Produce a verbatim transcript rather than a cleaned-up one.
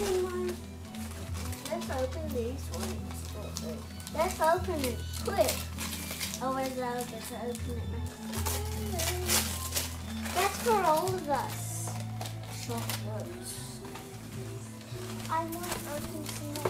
open one? Let's open these ones. Let's open it quick. Otherwise I'll get to open it now. That's for all of us. Chocolates. I want to open some